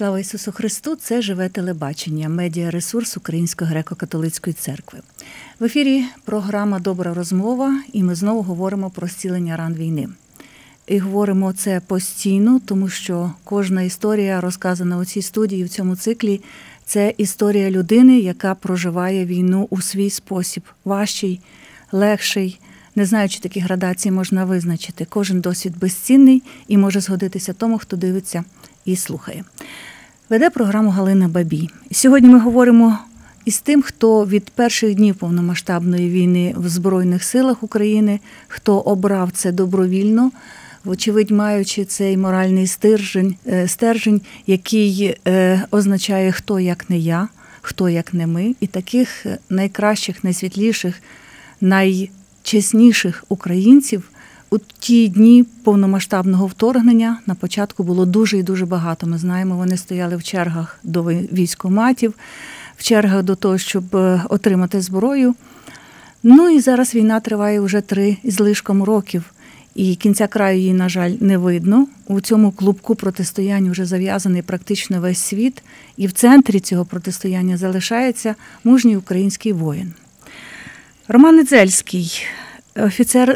Слава Ісусу Христу! Це «Живе телебачення», медіаресурс Української греко-католицької церкви. В ефірі програма «Добра розмова» і ми знову говоримо про зцілення ран війни. І говоримо це постійно, тому що кожна історія, розказана у цій студії, в цьому циклі, це історія людини, яка проживає війну у свій спосіб. Важчий, легший. Не знаю, чи такі градації можна визначити. Кожен досвід безцінний і може згодитися тому, хто дивиться і слухає. Веде програму Галина Бабій. Сьогодні ми говоримо із тим, хто від перших днів повномасштабної війни в Збройних силах України, хто обрав це добровільно, вочевидь маючи цей моральний стержень, який означає «хто як не я», «хто як не ми». І таких найкращих, найсвітліших, найчесніших українців у ті дні повномасштабного вторгнення на початку було дуже і дуже багато. Ми знаємо, вони стояли в чергах до військкоматів, в чергах до того, щоб отримати зброю. Ну і зараз війна триває вже 3 з лишком років. І кінця краю її, на жаль, не видно. У цьому клубку протистояння вже зав'язаний практично весь світ. І в центрі цього протистояння залишається мужній український воїн. Роман Недзельський, офіцер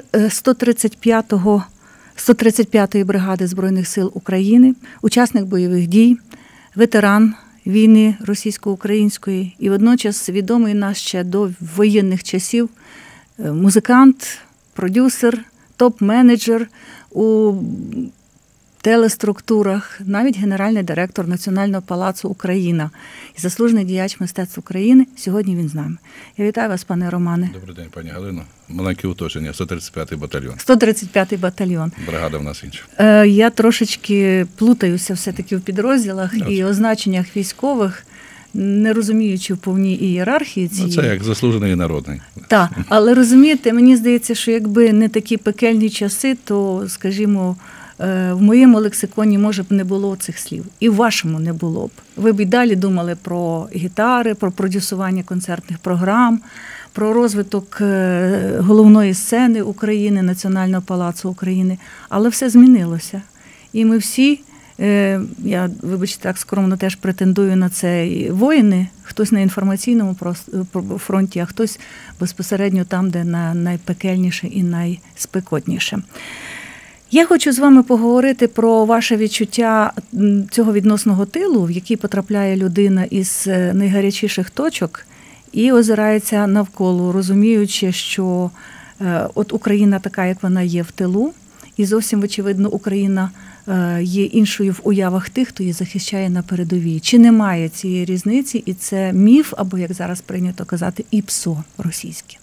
135-ї бригади Збройних сил України, учасник бойових дій, ветеран війни російсько-української і водночас відомий нас ще до воєнних часів музикант, продюсер, топ-менеджер у телеструктурах, навіть генеральний директор Національного палацу «Україна» і заслужений діяч мистецтв України. Сьогодні він з нами. Я вітаю вас, пане Романе. Добрий день, пані Галино. Маленьке уточнення. 135-й батальйон. 135-й батальйон. Бригада в нас інша. Я трошечки плутаюся все-таки в підрозділах і означеннях військових, не розуміючи в повній ієрархії цієї. Це як заслужений і народний. Так, але розумієте, мені здається, що якби не такі пекельні часи, то, скажімо, в моєму лексиконі, може б, не було цих слів. І в вашому не було б. Ви б і далі думали про гітари, про продюсування концертних програм, про розвиток головної сцени України, Національного палацу України. Але все змінилося. І ми всі, я, вибачте, так скромно теж претендую на це, воїни, хтось на інформаційному фронті, а хтось безпосередньо там, де найпекельніше і найспекотніше. Я хочу з вами поговорити про ваше відчуття цього відносного тилу, в який потрапляє людина із найгарячіших точок і озирається навколо, розуміючи, що от Україна така, як вона є в тилу, і зовсім, очевидно, Україна є іншою в уявах тих, хто її захищає на передовій. Чи немає цієї різниці, і це міф, або, як зараз прийнято казати, ІПСО російське?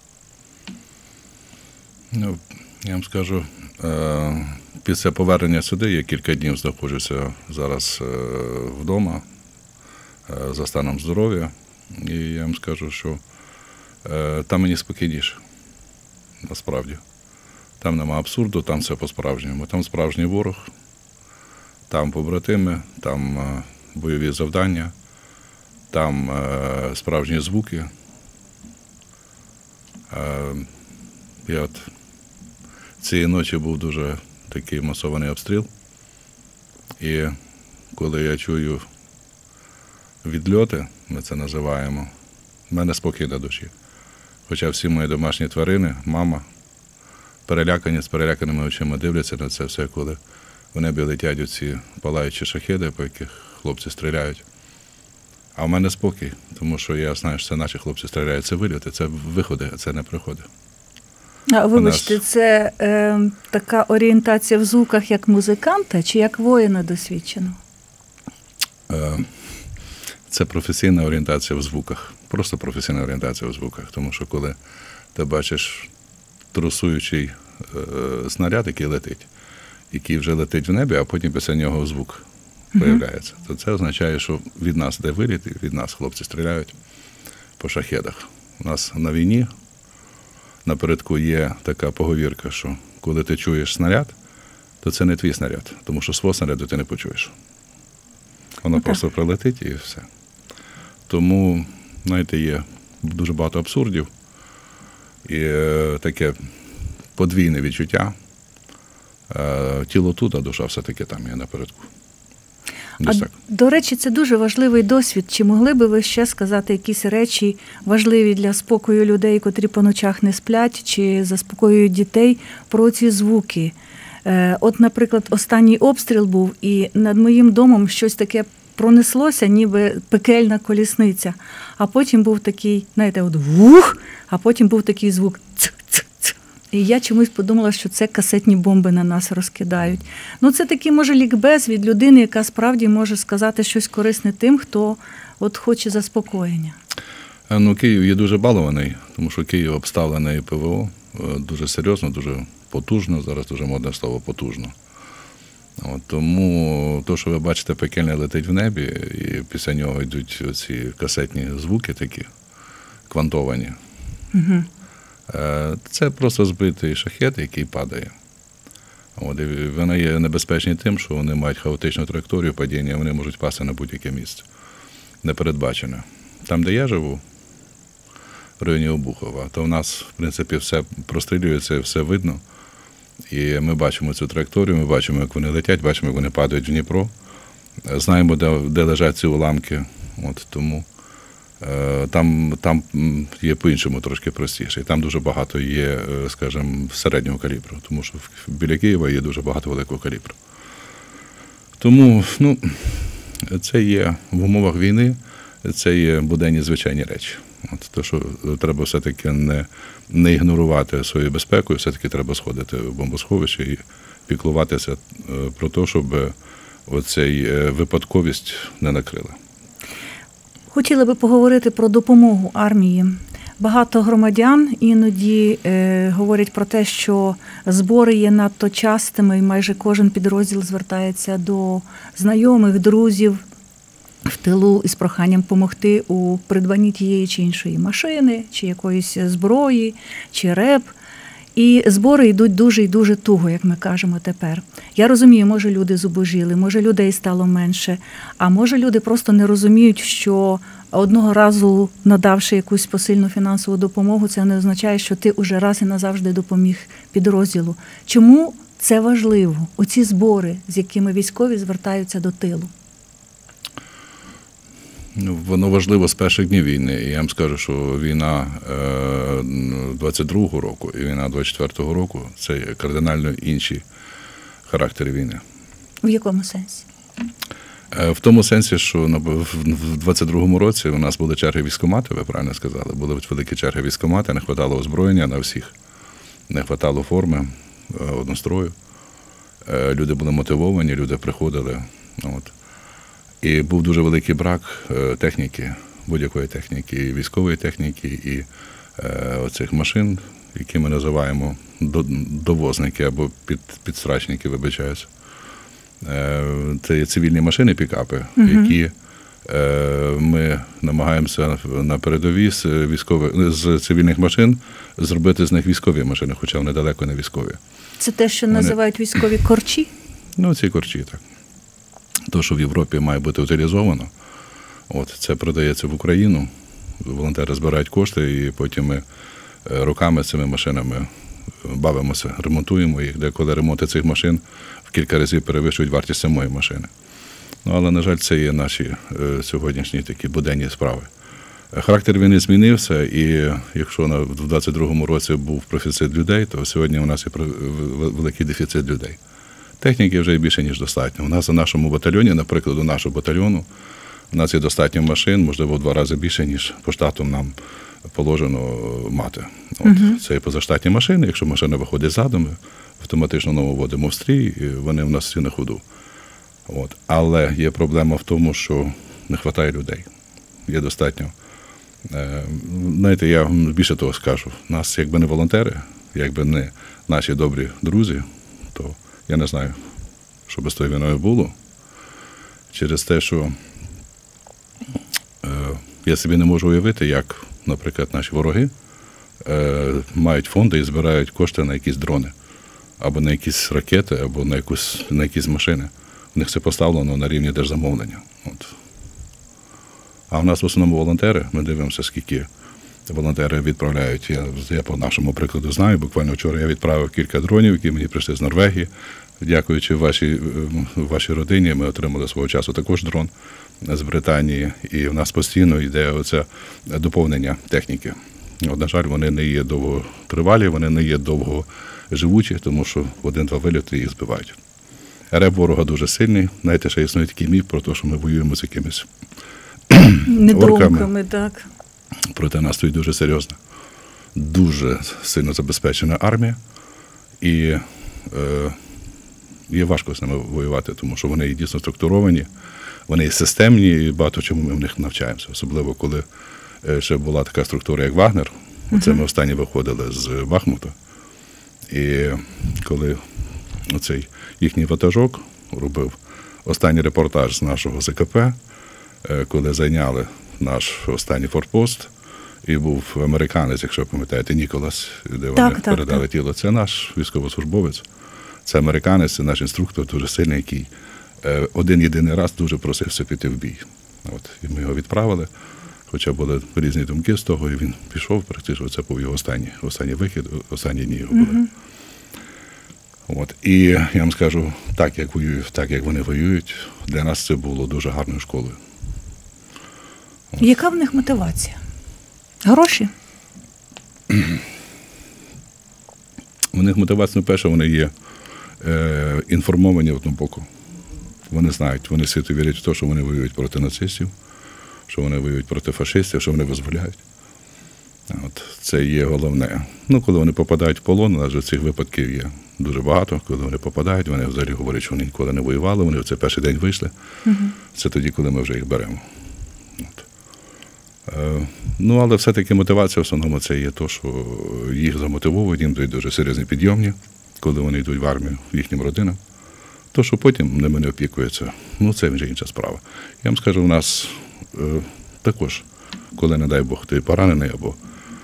Ну, я вам скажу, після повернення сюди, я кілька днів знаходжуся зараз вдома за станом здоров'я, і я вам скажу, що там мені спокійніше, насправді. Там нема абсурду, там все по-справжньому. Там справжній ворог, там побратими, там бойові завдання, там справжні звуки. Я от цієї ночі був дуже такий масований обстріл. І коли я чую відльоти, ми це називаємо, в мене спокій на душі. Хоча всі мої домашні тварини, мама, перелякані, з переляканими очима дивляться на це все, коли в небі летять оці палаючі шахеди, по яких хлопці стріляють. А в мене спокій, тому що я знаю, що це наші хлопці стріляють, це вильоти, це виходи, а це не приходи. А вибачте, це така орієнтація в звуках як музиканта чи як воїна досвідченого? Це професійна орієнтація в звуках. Просто професійна орієнтація в звуках. Тому що коли ти бачиш трусуючий снаряд, який летить, який вже летить в небі, а потім після нього звук появляється, то це означає, що від нас де виліт, і від нас хлопці стріляють по шахедах. У нас на війні напередку є така поговірка, що коли ти чуєш снаряд, то це не твій снаряд, тому що свого снаряду ти не почуєш. Воно просто прилетить і все. Тому, знаєте, є дуже багато абсурдів і таке подвійне відчуття. Тіло тут, а душа все-таки там є напередку. Десь так. До речі, це дуже важливий досвід. Чи могли би ви ще сказати якісь речі важливі для спокою людей, котрі по ночах не сплять, чи заспокоюють дітей про ці звуки? От, наприклад, останній обстріл був, і над моїм домом щось таке пронеслося, ніби пекельна колісниця. А потім був такий, знаєте, от вух, а потім був такий звук цик-цик-цик. І я чомусь подумала, що це касетні бомби на нас розкидають. Ну, це такий, може, лікбез від людини, яка справді може сказати щось корисне тим, хто от хоче заспокоєння. Ну, Київ є дуже балований, тому що Київ обставлений ПВО дуже серйозно, дуже потужно, зараз дуже модне слово «потужно». Тому то, що ви бачите, пекельне летить в небі, і після нього йдуть оці касетні звуки такі, квантовані. Угу. Це просто збитий шахет, який падає. І вони є небезпечні тим, що вони мають хаотичну траєкторію падіння, вони можуть пасти на будь-яке місце. Непередбачене. Там, де я живу, в районі Обухова, то в нас, в принципі, все прострілюється, все видно. І ми бачимо цю траєкторію, ми бачимо, як вони летять, бачимо, як вони падають в Дніпро. Знаємо, де лежать ці уламки. Тому там є по-іншому трошки простіше. І там дуже багато є, скажімо, середнього калібру, тому що біля Києва є дуже багато великого калібру. Тому, це є в умовах війни, це є буденні звичайні речі. То, що треба все-таки не ігнорувати свою безпеку, все-таки треба сходити в бомбосховище і піклуватися про те, щоб оцей випадковість не накрила. Хотіла би поговорити про допомогу армії. Багато громадян іноді говорять про те, що збори є надто частими, і майже кожен підрозділ звертається до знайомих, друзів в тилу із проханням допомогти у придбанні тієї чи іншої машини, чи якоїсь зброї, чи РЕБ. І збори йдуть дуже і дуже туго, як ми кажемо тепер. Я розумію, може люди зубожіли, може людей стало менше, а може люди просто не розуміють, що одного разу надавши якусь посильну фінансову допомогу, це не означає, що ти уже раз і назавжди допоміг підрозділу. Чому це важливо, оці збори, з якими військові звертаються до тилу? Воно важливо з перших днів війни. І я вам скажу, що війна 22-го року і війна 24-го року – це кардинально інші характери війни. В якому сенсі? В тому сенсі, що в 22-му році у нас були черги військкомату, ви правильно сказали, були великі черги військкомату, не хватало озброєння на всіх, не хватало форми, однострою. Люди були мотивовані, люди приходили. І був дуже великий брак техніки, будь-якої техніки, і військової техніки, і оцих машин, які ми називаємо довозники або підстрачники, вибачаюся. Це є цивільні машини, пікапи, які ми намагаємося на передовій з цивільних машин зробити з них військові машини, хоча вони далеко не військові. Це те, що називають військові корчі? Ці корчі, так. То, що в Європі має бути утилізовано, це продається в Україну, волонтери збирають кошти, і потім ми роками цими машинами бавимося, ремонтуємо їх, деколи ремонти цих машин в кілька разів перевищують вартість самої машини. Але, на жаль, це є наші сьогоднішні такі буденні справи. Характер війни змінився, і якщо в 22-му році був профіцит людей, то сьогодні у нас є великий дефіцит людей. Техніки вже більше, ніж достатньо. У нас у нашому батальйоні, наприклад, у нашого батальйону, у нас є достатньо машин, можливо, в 2 рази більше, ніж по штату нам положено мати. Це є позаштатні машини. Якщо машина виходить задом, автоматично ми вводимо в стрій, і вони в нас всі на ходу. Але є проблема в тому, що не вистачає людей. Є достатньо. Знаєте, я більше того скажу. Нас, якби не волонтери, якби не наші добрі друзі, то я не знаю, що би з тою війною було. Через те, що я собі не можу уявити, як, наприклад, наші вороги мають фонди і збирають кошти на якісь дрони, або на якісь ракети, або на якісь машини. У них це поставлено на рівні держзамовлення. А в нас в основному волонтери, ми дивимося, скільки волонтери відправляють. Я по нашому прикладу знаю, буквально вчора я відправив кілька дронів, які мені прийшли з Норвегії, Дякуючи вашій родині, ми отримали свого часу також дрон з Британії, і в нас постійно йде оце доповнення техніки. От, на жаль, вони не є довготривалі, вони не є довгоживучі, тому що в один-два вильоти їх збивають. Реп ворога дуже сильний. Знаєте, ще існує такий міф про те, що ми воюємо з якимись недоумками, так. Проти нас стоїть дуже серйозна, дуже сильно забезпечена армія. І є важко з ними воювати, тому що вони дійсно структуровані, вони системні, і багато чому ми в них навчаємося. Особливо, коли ще була така структура, як Вагнер. Оце ми останні виходили з Бахмута. І коли оцей їхній ватажок робив останній репортаж з нашого ЗКП, коли зайняли наш останній форпост, і був американець, якщо пам'ятаєте, Ніколас, де вони передали тіло. Це наш військовослужбовець, це американець, це наш інструктор, дуже сильний, який один-єдиний раз дуже просився піти в бій. От, і ми його відправили, хоча були різні думки з того, і він пішов, практично це був його останній вихід, останні дні його були. От. І я вам скажу, так як вони воюють, для нас це було дуже гарною школою. От. Яка в них мотивація? Гроші? У них мотивація, перше, вони є інформовані в одному боку. Вони знають, вони свято вірять в те, що вони воюють проти нацистів, що вони воюють проти фашистів, що вони визволяють. От. Це є головне. Коли вони попадають в полон, у нас же цих випадків є дуже багато. Коли вони попадають, вони взагалі говорять, що вони ніколи не воювали, вони в цей перший день вийшли. Це тоді, коли ми вже їх беремо. От. Але все-таки мотивація в основному це є те, що їх замотивовують, їм дають дуже серйозні підйомні, коли вони йдуть в армію їхнім родинам. То, що потім ними не опікуються, це вже інша справа. Я вам скажу, у нас також, коли, не дай Бог, ти поранений або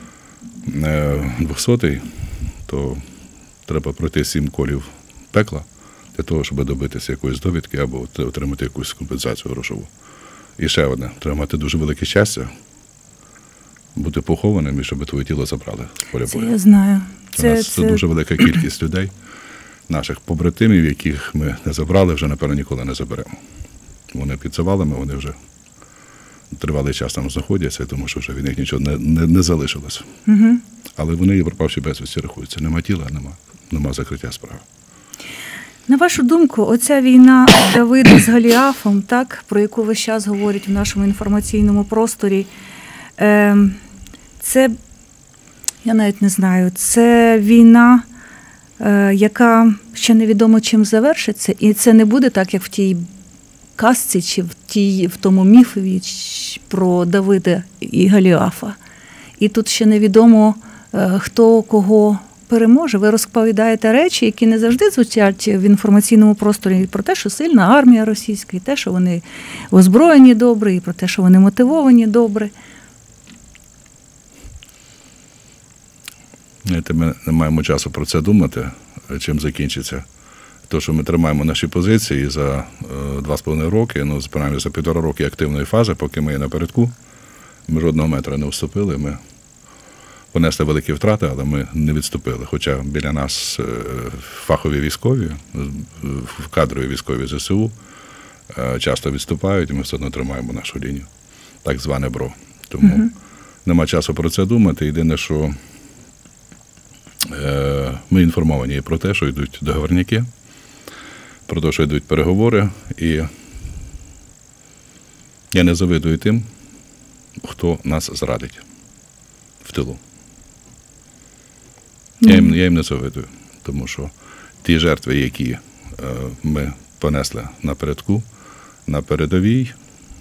200-й, то треба пройти 7 колів пекла для того, щоб добитися якоїсь довідки або отримати якусь компенсацію грошову. І ще одне, треба мати дуже велике щастя, бути похованим і щоб твоє тіло забрали з поля бою. Це я знаю. Це дуже велика кількість людей, наших побратимів, яких ми не забрали, вже, напевно, ніколи не заберемо. Вони під завалами, вони вже тривалий час там знаходяться, тому що вже від них нічого не залишилось. Але вони є пропавші безвісті рахуються. Нема тіла, нема закриття справи. На вашу думку, оця війна Давида з Голіафом, так, про яку весь час говорять в нашому інформаційному просторі, це, я навіть не знаю, це війна, яка ще невідомо чим завершиться, і це не буде так, як в тій казці чи в тому міфові про Давида і Голіафа. І тут ще невідомо, хто кого переможе. Ви розповідаєте речі, які не завжди звучать в інформаційному просторі, про те, що сильна армія російська, і те, що вони озброєні добре, і про те, що вони мотивовані добре. Ми не маємо часу про це думати, чим закінчиться. То, що ми тримаємо наші позиції за 2,5 роки, принаймні за 1,5 роки активної фази, поки ми є напередку, ми жодного метра не вступили, ми понесли великі втрати, але ми не відступили. Хоча біля нас фахові військові, кадрові військові ЗСУ часто відступають, і ми все одно тримаємо нашу лінію, так зване БРО. Тому нема часу про це думати. Єдине, що ми інформовані про те, що йдуть договорняки, про те, що йдуть переговори, і я не завидую тим, хто нас зрадить в тилу. Я їм не завидую, тому що ті жертви, які ми понесли напередку, на передовій,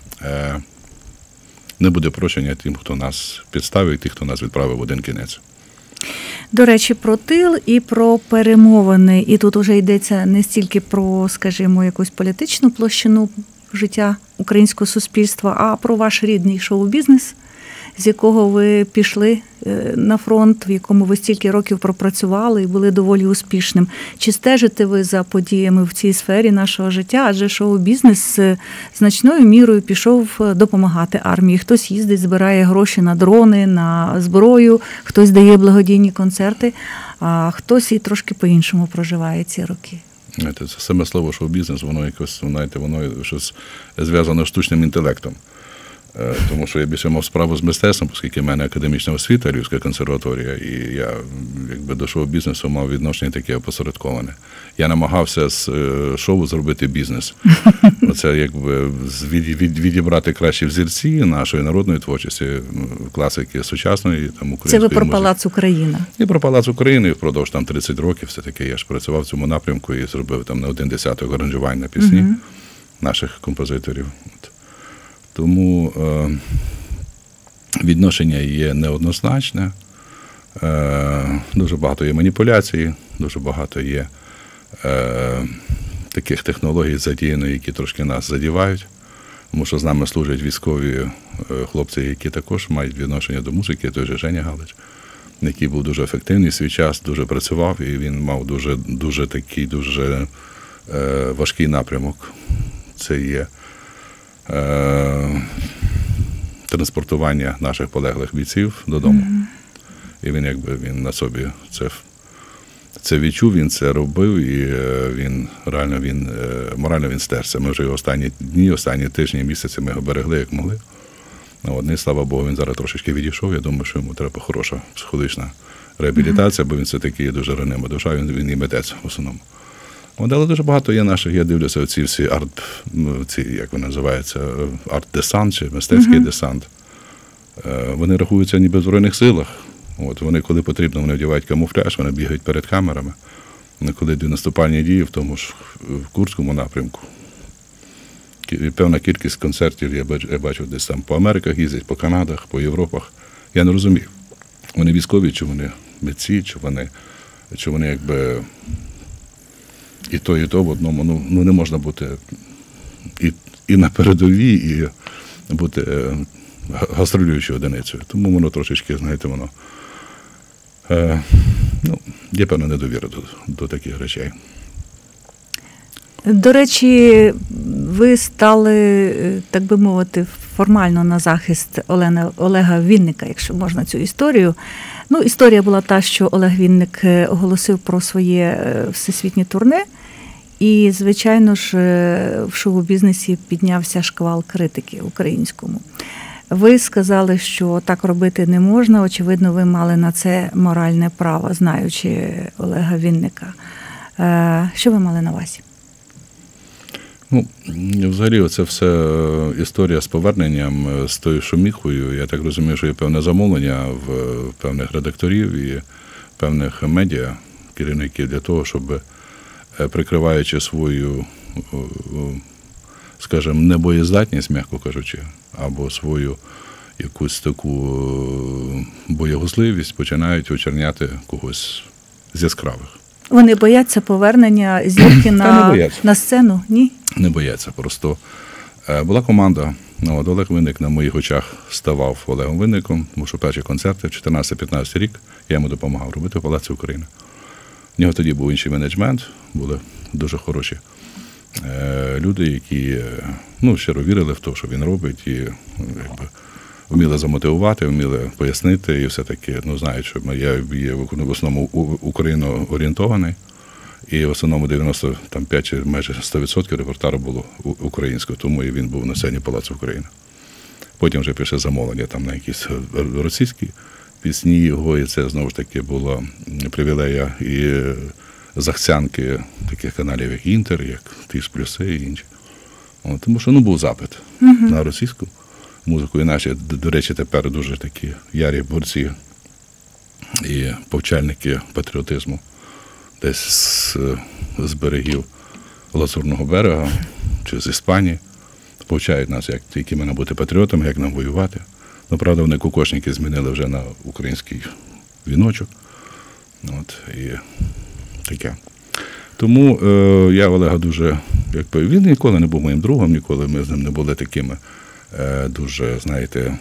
не буде прощення тим, хто нас підставив, і тих, хто нас відправив в один кінець. До речі, про тил і про перемовини. І тут вже йдеться не стільки про, скажімо, якусь політичну площину життя українського суспільства, а про ваш рідний шоу-бізнес, з якого ви пішли на фронт, в якому ви стільки років пропрацювали і були доволі успішним. Чи стежите ви за подіями в цій сфері нашого життя? Адже шоу-бізнес значною мірою пішов допомагати армії. Хтось їздить, збирає гроші на дрони, на зброю, хтось дає благодійні концерти, а хтось і трошки по-іншому проживає ці роки. Це саме слово шоу-бізнес, воно якось, знаєте, воно щось зв'язано з штучним інтелектом. Тому що я більше мав справу з мистецтвом, оскільки в мене академічна освіта, Львівська консерваторія, і я якби до шоу-бізнесу мав відношення таке опосередковане. Я намагався з шоу зробити бізнес. Оце якби відібрати кращі взірці нашої народної творчості, класики сучасної, там, української Це ви про музики. Палац Україна. І про Палац України, і впродовж там 30 років все-таки я ж працював в цьому напрямку і зробив там не 1/10 аранжувань на пісні наших композиторів. Тому відношення є неоднозначне, дуже багато є маніпуляцій, дуже багато є таких технологій задіяно, які трошки нас задівають, тому що з нами служать військові хлопці, які також мають відношення до музики, той же Женя Галич, який був дуже ефективний в свій час, дуже працював, і він мав дуже важкий напрямок. Це є транспортування наших полеглих бійців додому. І він на собі це відчув, він це робив, і морально він стерся. Ми вже його останні дні, останні тижні, місяці ми його берегли, як могли. І, слава Богу, він зараз трошечки відійшов. Я думаю, що йому треба хороша психологічна реабілітація, бо він все-таки є дуже ранима душа, він і митець в основному. Але дуже багато є наших, я дивлюся, оці всі як вони називаються, арт-десант чи мистецький десант. Вони рахуються ніби в Збройних силах. Вони, коли потрібно, вони вдягають камуфляж, вони бігають перед камерами. Коли йдуть наступальні дії, в тому ж в Курському напрямку. Певна кількість концертів я бачу десь там по Америках їздять, по Канадах, по Європах. Я не розумію, вони військові, чи вони митці, чи вони якби і то в одному. Не можна бути і на передовій, і бути гастролюючою одиницею. Тому воно трошечки, знаєте, є певна недовіра до таких речей. До речі, ви стали, так би мовити, формально на захист Олега Вінника, якщо можна цю історію. Історія була та, що Олег Вінник оголосив про своє всесвітнє турне, і, звичайно ж, в шоу-бізнесі піднявся шквал критики українському. Ви сказали, що так робити не можна, очевидно, ви мали на це моральне право, знаючи Олега Вінника. Що ви мали на увазі? Взагалі, це все історія з поверненням, з тою шуміхою. Я так розумію, що є певне замовлення в певних редакторів і певних медіа, керівників для того, щоб, прикриваючи свою, скажімо, небоєздатність, м'яко кажучи, або свою якусь таку боєгузливість, починають очерняти когось з яскравих. Вони бояться повернення зірки на сцену? Ні? Не бояться. Просто була команда, Олег Вінник на моїх очах ставав Олегом Вінником, тому що перші концерти в 14-15 рік я йому допомагав робити в Палаці України. В нього тоді був інший менеджмент, були дуже хороші люди, які щиро вірили в те, що він робить, і вміли замотивувати, вміли пояснити, і все-таки, знають, що я є в основному україноорієнтований, і в основному 95 чи майже 100% репертуару було українською, тому і він був на сцені Палацу України. Потім вже пише замовлення там на якісь російські пісні його, і це знову ж таки була привілея і захцянки таких каналів, як Інтер, як Тиш Плюси і інші. Тому що був запит на російську музику. І наші, до речі, тепер дуже такі ярі борці і повчальники патріотизму десь з берегів Лазурного берега чи з Іспанії повчають нас, які ми бути патріотами, як нам воювати. Правда, вони кокошники змінили вже на український віночок. І таке. Тому я Олега дуже, він ніколи не був моїм другом, ніколи ми з ним не були такими дуже, знаєте,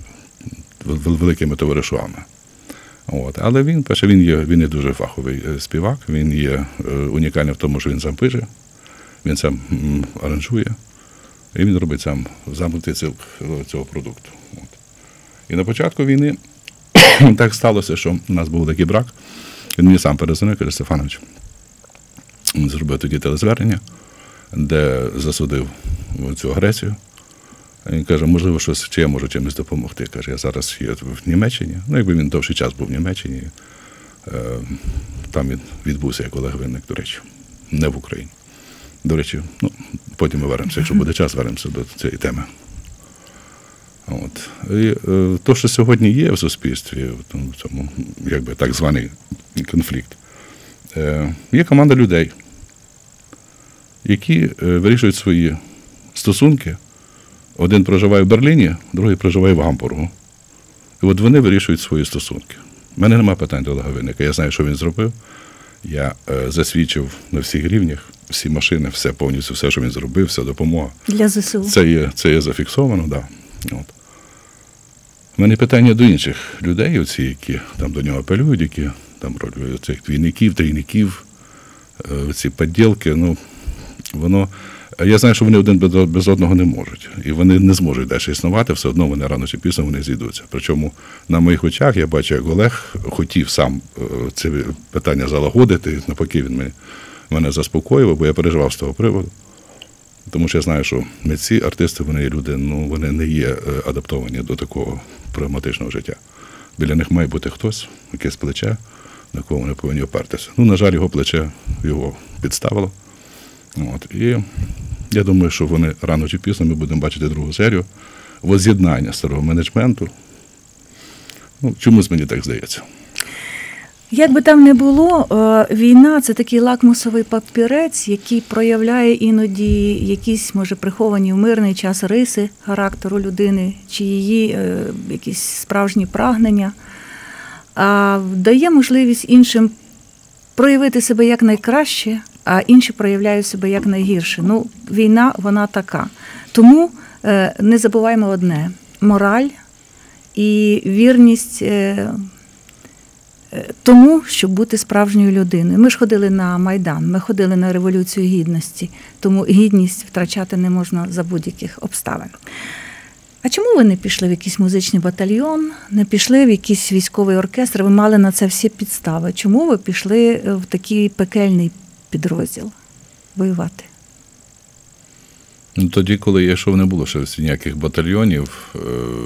великими товаришами. Але він є дуже фаховий співак, він є унікальний в тому, що він сам пише, він сам аранжує, і він робить сам замкнутий цього продукту. І на початку війни так сталося, що у нас був такий брак. Він мені сам перезвонив, каже: Стефанович, Він зробив тоді телезвернення, де засудив цю агресію. Він каже, можливо, щось, чи я можу чимось допомогти. Каже, я зараз є в Німеччині. Ну, якби він довший час був в Німеччині, там він відбувся як Олег Винник, до речі, не в Україні. До речі, ну, потім ми вернемося, якщо буде час, вернемося до цієї теми. От. І то, що сьогодні є в суспільстві, в цьому, якби так званий конфлікт, є команда людей, які вирішують свої стосунки. Один проживає в Берліні, другий проживає в Гамбургу. І от вони вирішують свої стосунки. У мене немає питань до Олега Винника. Я знаю, що він зробив. Я засвідчив на всіх рівнях, всі машини, все повністю, все, що він зробив, вся допомога. Для ЗСУ. Це є зафіксовано, так. Да. От. У мене питання до інших людей, оці, які там до нього апелюють, які там роблять цих двійників, трійників, ці підділки, ну, воно... Я знаю, що вони один без одного не можуть. І вони не зможуть далі існувати, все одно вони рано чи пізно вони зійдуться. Причому на моїх очах я бачу, як Олег хотів сам це питання залагодити, навпаки він мене заспокоював, бо я переживав з того приводу. Тому що я знаю, що митці, артисти, вони є люди, ну, вони не є адаптовані до такого прагматичного життя. Біля них має бути хтось, якесь плече, на кого вони повинні опертися. Ну, на жаль, його плече його підставило. От. І я думаю, що вони рано чи пізно ми будемо бачити другу серію воз'єднання старого менеджменту. Ну, чомусь мені так здається. Як би там не було, війна – це такий лакмусовий папірець, який проявляє іноді якісь, може, приховані в мирний час риси характеру людини, чи її якісь справжні прагнення, а дає можливість іншим проявити себе як найкраще, а інші проявляють себе як найгірше. Ну, війна, вона така. Тому не забуваємо одне – мораль і вірність тому, щоб бути справжньою людиною. Ми ж ходили на Майдан, ми ходили на Революцію Гідності, тому гідність втрачати не можна за будь-яких обставин. А чому ви не пішли в якийсь музичний батальйон, не пішли в якийсь військовий оркестр? Ви мали на це всі підстави. Чому ви пішли в такий пекельний підрозділ воювати? Ну, тоді, коли я йшов, не було ще ніяких батальйонів,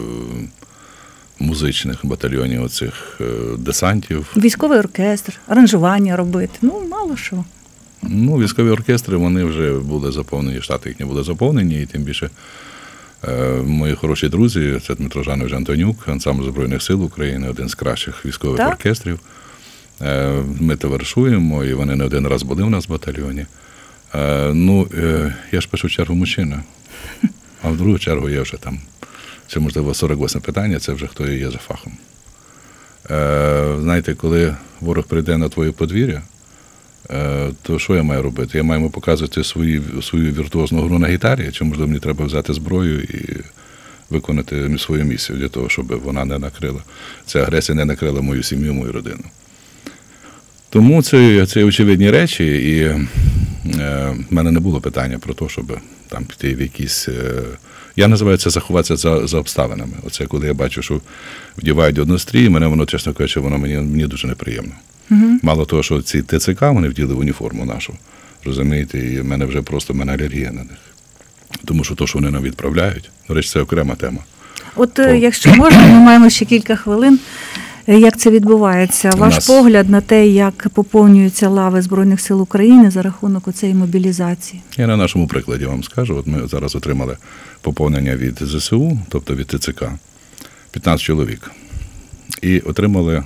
музичних батальйонів, оцих десантів. Військовий оркестр, аранжування робити, ну, мало що. Ну, військові оркестри, вони вже були заповнені, штати їхні були заповнені, і тим більше мої хороші друзі, це Дмитро Жанович Антонюк, ансамбль Збройних сил України, один з кращих військових оркестрів. Ми товаришуємо, і вони не один раз були у нас в батальйоні. Ну, я ж в першу чергу мужчина, а в другу чергу я вже там, це, можливо, 48 питання, це вже хто я є за фахом. Знаєте, коли ворог прийде на твоє подвір'я, то що я маю робити? Я маю показувати свою віртуозну гру на гітарі, чи, можливо, мені треба взяти зброю і виконати свою місію для того, щоб вона не накрила, ця агресія не накрила мою сім'ю, мою родину. Тому це очевидні речі, і в мене не було питання про те, щоб там піти в якісь... Я називаю це заховатися за обставинами. Оце коли я бачу, що вдівають однострій, мене воно, чесно кажучи, воно мені дуже неприємно. Угу. Мало того, що ці ТЦК, вони вділи в уніформу нашу, розумієте, і в мене вже просто алергія на них. Тому що то, що вони нам відправляють, до речі, це окрема тема. От якщо можна, ми маємо ще кілька хвилин. Як це відбувається? Ваш погляд на те, як поповнюються лави Збройних сил України за рахунок цієї мобілізації? Я на нашому прикладі вам скажу. От ми зараз отримали поповнення від ЗСУ, тобто від ТЦК, 15 чоловік. І отримали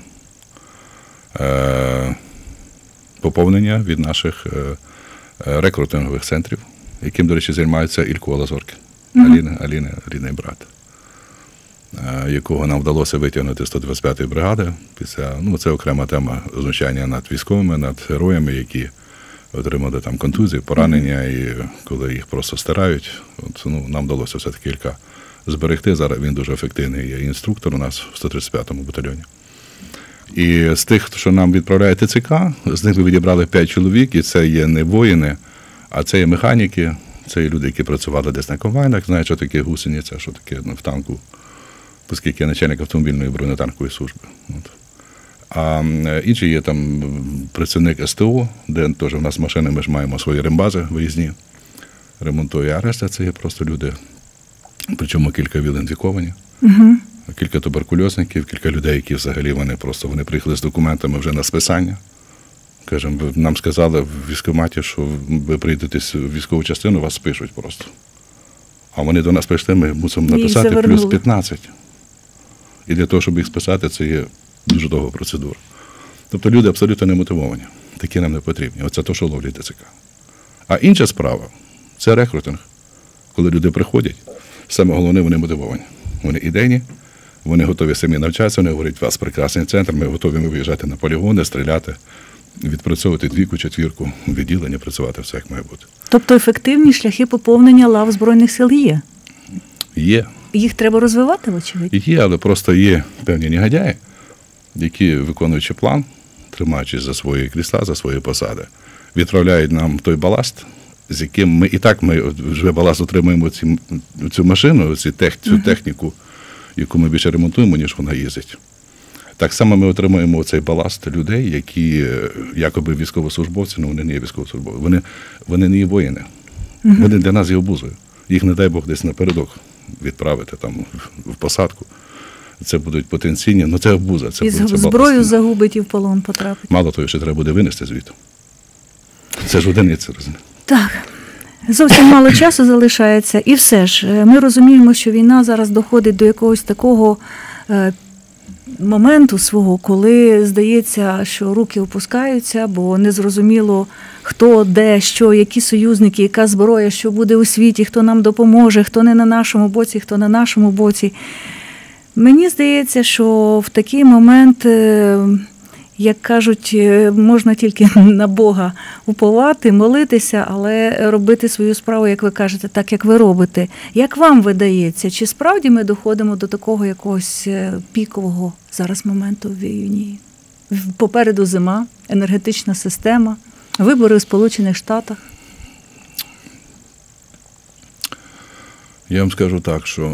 поповнення від наших рекрутингових центрів, яким, до речі, займається Ілько Лазоркін, Аліна брат, якого нам вдалося витягнути з 125-ї бригади. Це окрема тема знущання над військовими, над героями, які отримали там контузії, поранення, і коли їх просто стирають. Нам вдалося все-таки Ілька зберегти. Зараз він дуже ефективний є інструктор у нас в 135-му батальйоні. І з тих, що нам відправляє ТЦК, з них ми відібрали 5 чоловік, і це є не воїни, а це є механіки, це є люди, які працювали десь на комбайнах, знають, що таке гусениця, що таке в танку, оскільки я начальник автомобільної бронетанкової служби. А інші є там працівник СТО, де теж в нас машини, ми ж маємо свої рембази виїзні, ремонтує. А решта це є просто люди, причому кілька ідентифіковані, кілька туберкульозників, кілька людей, які взагалі вони приїхали з документами вже на списання. Кажемо, нам сказали в військкоматі, що ви прийдете в військову частину, вас спишуть просто. А вони до нас прийшли, ми мусимо написати плюс 15. І для того, щоб їх списати, це є дуже довга процедура. Тобто люди абсолютно не мотивовані. Такі нам не потрібні. Оце те, що ловлять ТЦК. А інша справа – це рекрутинг. Коли люди приходять, саме головне – вони мотивовані. Вони ідейні, вони готові самі навчатися, вони говорять, у вас прекрасний центр, ми готові виїжджати на полігони, стріляти, відпрацьовувати 2, 4, відділення, працювати все, як має бути. Тобто ефективні шляхи поповнення лав Збройних сил є? Є. Їх треба розвивати, вочевидь? Є, але просто є певні негодяї, які, виконуючи план, тримаючись за свої крісла, за свої посади, відправляють нам той баласт, з яким ми вже баласт отримуємо цю машину, цю техніку, яку ми більше ремонтуємо, ніж вона їздить. Так само ми отримуємо цей баласт людей, які якоби військовослужбовці, але вони не є військовослужбовці, вони не є воїни. Вони для нас є обузою. Їх, не дай Бог, десь напередок відправити там в посадку. Це будуть потенційні, це обуза. Це зброю загубить і в полон потрапить. Мало того, що треба буде винести звідти. Це ж одиниця, розумієте? Так. Зовсім мало часу залишається. І все ж, ми розуміємо, що війна зараз доходить до якогось такого моменту свого, коли здається, що руки опускаються, бо незрозуміло, хто, де, що, які союзники, яка зброя, що буде у світі, хто нам допоможе, хто не на нашому боці, хто на нашому боці. Мені здається, що в такий момент, як кажуть, можна тільки на Бога уповати, молитися, але робити свою справу, як ви кажете, так, як ви робите. Як вам видається, чи справді ми доходимо до такого якогось пікового зараз моменту в війні? Попереду зима, енергетична система, вибори в Сполучених Штатах. Я вам скажу так, що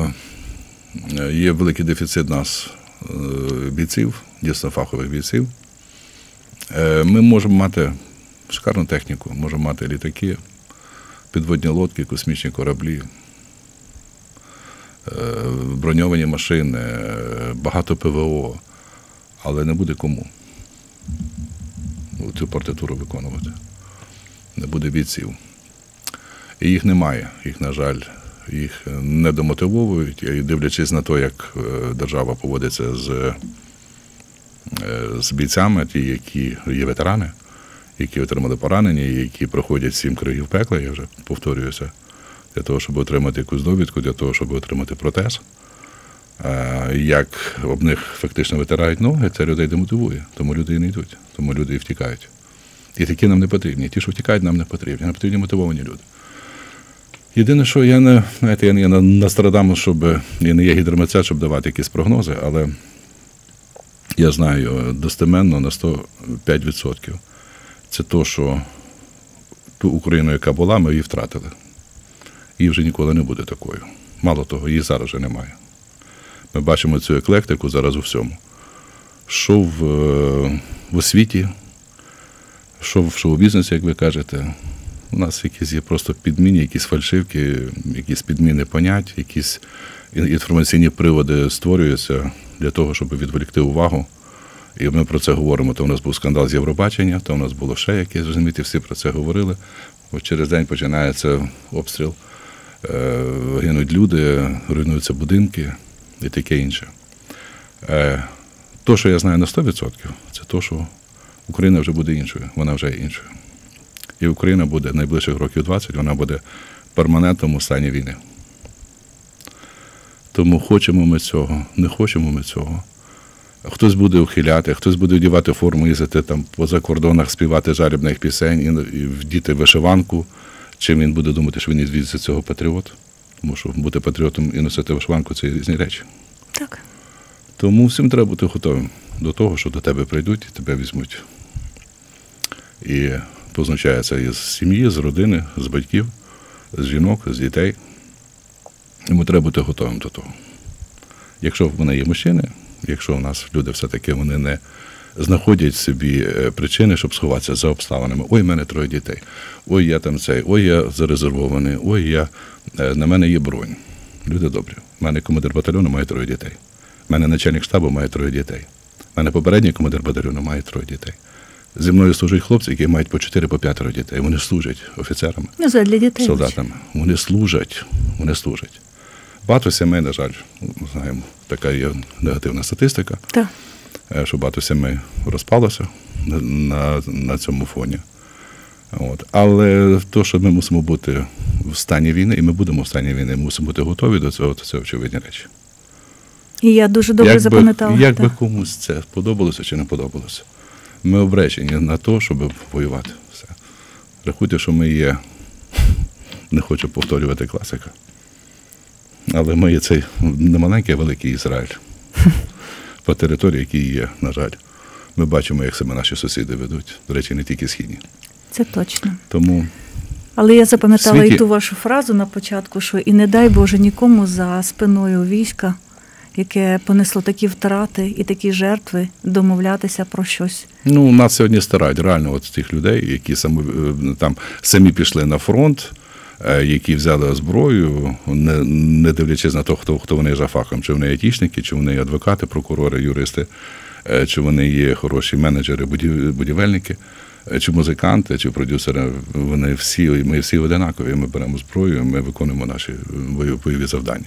є великий дефіцит нас бійців, дійсно фахових бійців. Ми можемо мати шикарну техніку, можемо мати літаки, підводні лодки, космічні кораблі, броньовані машини, багато ПВО, але не буде кому цю партитуру виконувати. Не буде бійців. І їх немає, їх, на жаль, їх не домотивовують, і дивлячись на те, як держава поводиться з бійцями, ті, які є ветерани, які отримали поранення, які проходять 7 кругів пекла, я вже повторююся, для того, щоб отримати якусь довідку, для того, щоб отримати протез. Як об них фактично витирають ноги, це людей демотивує, тому люди і не йдуть, тому люди і втікають. І такі нам не потрібні. Ті, що втікають, нам не потрібні. Нам потрібні мотивовані люди. Єдине, що я не Нострадамус, я не є гідромецет, щоб давати якісь прогнози, але я знаю достеменно на 105%. Це то, що ту Україну, яка була, ми її втратили. Її вже ніколи не буде такою. Мало того, її зараз вже немає. Ми бачимо цю еклектику зараз у всьому. Що в освіті, що в шоу-бізнесі, як ви кажете. У нас якісь є просто підміни, якісь фальшивки, якісь підміни понять, якісь інформаційні приводи створюються для того, щоб відволікти увагу. І ми про це говоримо. То у нас був скандал з Євробачення, то у нас було ще якесь, розумієте, всі про це говорили. От через день починається обстріл, гинуть люди, руйнуються будинки і таке інше. То, що я знаю на 100%, це то, що Україна вже буде іншою, вона вже є іншою. І Україна буде найближчих років 20, вона буде в перманентному стані війни. Тому хочемо ми цього, не хочемо ми цього. Хтось буде ухиляти, хтось буде одягати форму, їздити там по закордонах, співати жалібних пісень і вдіти вишиванку. Чим він буде думати, що він відвідується цього патріот? Тому що бути патріотом і носити вишиванку – це різні речі. Так. Тому всім треба бути готовим до того, що до тебе прийдуть і тебе візьмуть. І позначається із сім'ї, з родини, з батьків, з жінок, з дітей. Йому треба бути готовим до того. Якщо в мене є мужчини, якщо у нас люди все-таки вони не знаходять собі причини, щоб сховатися за обставинами. Ой, в мене 3 дітей, ой, я там цей, ой, я зарезервований, ой, на мене є бронь. Люди добрі. У мене командир батальйону має 3 дітей. У мене начальник штабу має 3 дітей. У мене попередній командир батальйону має 3 дітей. Зі мною служать хлопці, які мають по 4-5 дітей. Вони служать офіцерами, для дітей. Солдатами. Вони служать. Багато сімей, на жаль, знаємо, така є негативна статистика, Так. Що багато сімей розпалося на цьому фоні. Але то, що ми мусимо бути в стані війни, і ми будемо в стані війни, мусимо бути готові до цього, то це очевидні речі. І я дуже добре запам'ятала. Як би комусь це подобалося чи не подобалося, ми обречені на те, щоб воювати. Все. Рахуйте, що ми є, не хочу повторювати класика, але ми є цей не маленький, а великий Ізраїль. По території, які є, на жаль. Ми бачимо, як себе наші сусіди ведуть. До речі, не тільки східні. Це точно. Тому але я запам'ятала і ту вашу фразу на початку, що і не дай Боже нікому за спиною війська, яке понесло такі втрати і такі жертви, домовлятися про щось. Ну, нас сьогодні старають реально от тих людей, які самі пішли на фронт, які взяли зброю, не дивлячись на те, хто вони за фахом, чи вони айтішники, чи вони адвокати, прокурори, юристи, чи вони є хороші менеджери, будівельники, чи музиканти, чи продюсери. Ми всі одинакові, ми беремо зброю, ми виконуємо наші бойові завдання.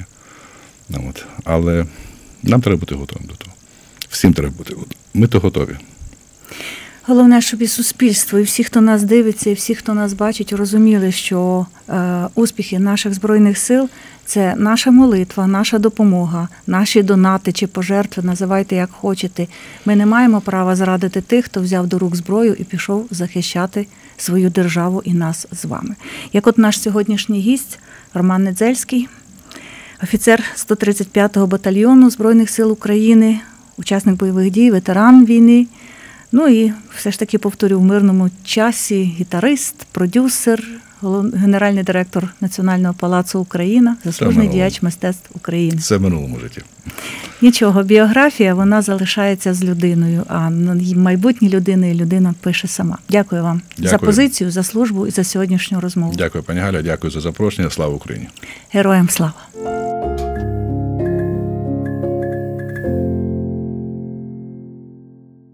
Але нам треба бути готовим до того. Всім треба бути готовим. Ми то готові. Головне, щоб і суспільство, і всі, хто нас дивиться, і всі, хто нас бачить, розуміли, що успіхи наших Збройних сил – це наша молитва, наша допомога, наші донати чи пожертви, називайте як хочете. Ми не маємо права зрадити тих, хто взяв до рук зброю і пішов захищати свою державу і нас з вами. Як от наш сьогоднішній гість Роман Недзельський, офіцер 135-го батальйону Збройних сил України, учасник бойових дій, ветеран війни. Ну і все ж таки, повторю, в мирному часі гітарист, продюсер, генеральний директор Національного палацу Україна, заслужений діяч мистецтв України. Це в минулому житті. Нічого, біографія, вона залишається з людиною, а майбутні людини людина пише сама. Дякую вам за позицію, за службу і за сьогоднішню розмову. Дякую, пані Галя, дякую за запрошення. Слава Україні! Героям слава!